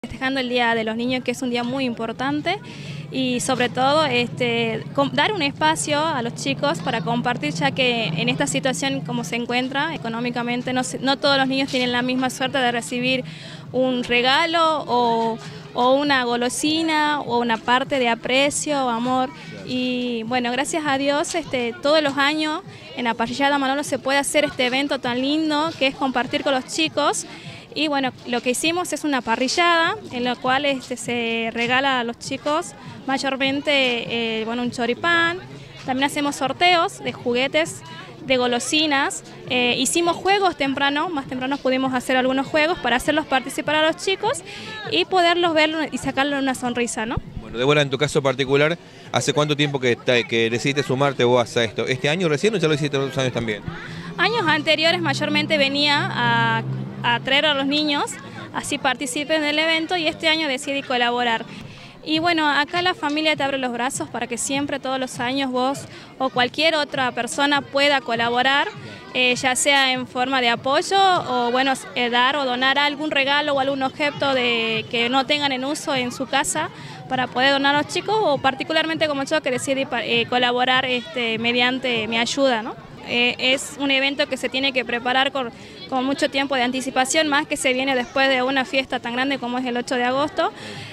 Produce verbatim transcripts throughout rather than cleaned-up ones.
Festejando el Día de los Niños, que es un día muy importante, y sobre todo este, dar un espacio a los chicos para compartir, ya que en esta situación como se encuentra económicamente, no, se, no todos los niños tienen la misma suerte de recibir un regalo o, o una golosina o una parte de aprecio o amor. Y bueno, gracias a Dios este, todos los años en la parrillada Manolo se puede hacer este evento tan lindo que es compartir con los chicos. Y bueno, lo que hicimos es una parrillada en la cual este, se regala a los chicos mayormente eh, bueno, un choripán. También hacemos sorteos de juguetes, de golosinas. Eh, hicimos juegos temprano, más temprano pudimos hacer algunos juegos para hacerlos participar a los chicos y poderlos ver y sacarle una sonrisa, ¿no? Bueno, Débora, en tu caso particular, ¿hace cuánto tiempo que, que decidiste sumarte vos a esto? ¿Este año recién o ya lo hiciste otros años también? Años anteriores mayormente venía a... a traer a los niños, así participen del evento, y este año decidí colaborar. Y bueno, acá la familia te abre los brazos para que siempre, todos los años, vos o cualquier otra persona pueda colaborar, eh, ya sea en forma de apoyo o bueno, eh, dar o donar algún regalo o algún objeto de, que no tengan en uso en su casa para poder donar a los chicos, o particularmente como yo que decidí eh, colaborar este, mediante mi ayuda, ¿no? Eh, es un evento que se tiene que preparar con, con mucho tiempo de anticipación, más que se viene después de una fiesta tan grande como es el ocho de agosto,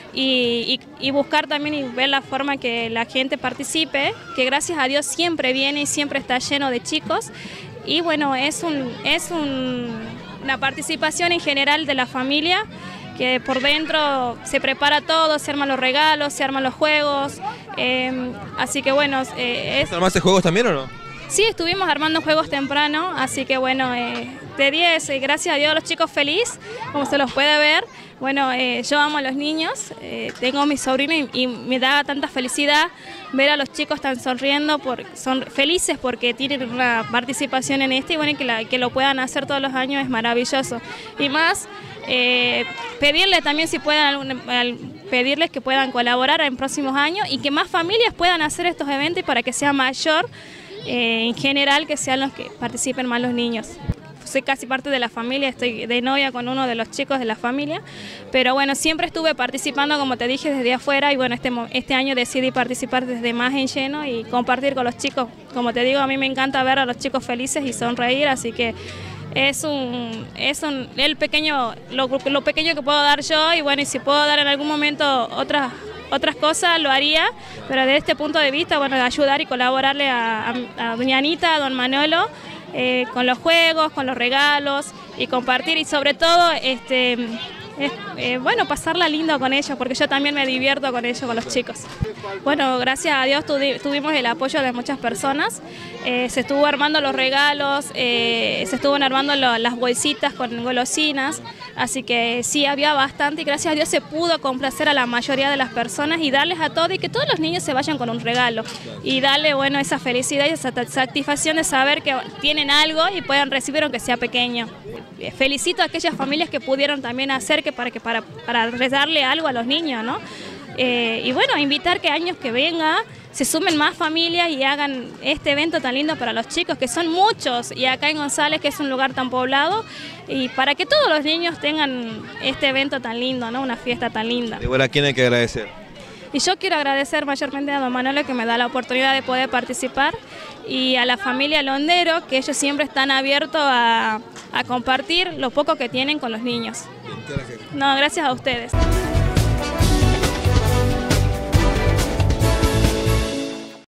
y, y, y buscar también y ver la forma que la gente participe, que gracias a Dios siempre viene y siempre está lleno de chicos, y bueno, es, un, es un, una participación en general de la familia, que por dentro se prepara todo, se arman los regalos, se arman los juegos, eh, así que bueno... Eh, es... ¿Armaste juegos también o no? Sí, estuvimos armando juegos temprano, así que bueno, eh, de diez, eh, gracias a Dios, los chicos feliz, como se los puede ver. Bueno, eh, yo amo a los niños, eh, tengo a mi sobrino y, y me da tanta felicidad ver a los chicos tan sonriendo, por, son felices porque tienen una participación en este, y bueno, que, la, que lo puedan hacer todos los años es maravilloso. Y más, eh, pedirles también si puedan, pedirles que puedan colaborar en próximos años y que más familias puedan hacer estos eventos, y para que sea mayor, Eh, en general, que sean los que participen más los niños. Soy casi parte de la familia, estoy de novia con uno de los chicos de la familia, pero bueno, siempre estuve participando, como te dije, desde afuera, y bueno, este, este año decidí participar desde más en lleno y compartir con los chicos. Como te digo, a mí me encanta ver a los chicos felices y sonreír, así que es un, es un el pequeño, lo, lo pequeño que puedo dar yo, y bueno, y si puedo dar en algún momento otras otras cosas lo haría, pero desde este punto de vista, bueno, de ayudar y colaborarle a, a, a doña Anita, a don Manolo, eh, con los juegos, con los regalos, y compartir, y sobre todo, este, es, eh, bueno, pasarla lindo con ellos, porque yo también me divierto con ellos, con los chicos. Bueno, gracias a Dios tuvimos el apoyo de muchas personas, eh, se estuvo armando los regalos, eh, se estuvo armando lo, las bolsitas con golosinas, así que sí, había bastante, y gracias a Dios se pudo complacer a la mayoría de las personas y darles a todo, y que todos los niños se vayan con un regalo, y darle, bueno, esa felicidad y esa satisfacción de saber que tienen algo y puedan recibir aunque sea pequeño. Felicito a aquellas familias que pudieron también hacer que para, que para, para darle algo a los niños, ¿no? Eh, y bueno, invitar que años que venga se sumen más familias y hagan este evento tan lindo para los chicos, que son muchos, y acá en González, que es un lugar tan poblado, y para que todos los niños tengan este evento tan lindo, ¿no? Una fiesta tan linda. ¿Y bueno, a quién hay que agradecer? Y yo quiero agradecer mayormente a don Manolo, que me da la oportunidad de poder participar, y a la familia Londero, que ellos siempre están abiertos a, a compartir lo poco que tienen con los niños. Bien, gracias. No, gracias a ustedes.